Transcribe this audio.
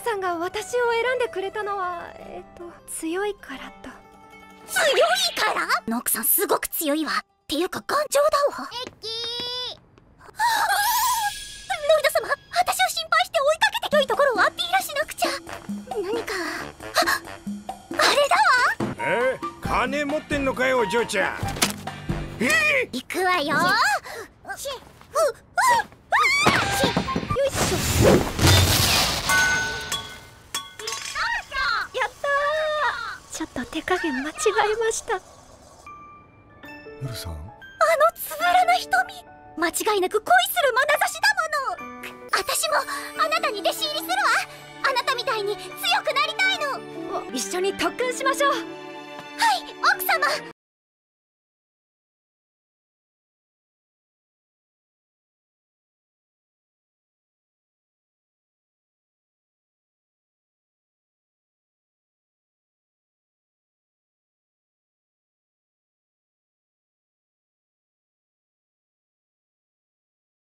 さんが私を選んでくれたのは強いからと。 強いから？ノックさんすごく強いわ。っていうか頑丈だわ。ロイド様、私を心配して追いかけて良いところをアピールしなくちゃ。何かあれだわ。 金持ってんのかよ、お嬢ちゃん。 行くわよ。よいしょ。 やったー。ちょっと手加減間違えました。 ウルさん、 つぶらな瞳、間違いなく恋する眼差しだもの。私もあなたに弟子入りするわ。あなたみたいに強くなりたいの。 一緒に特訓しましょう。 はい、奥様。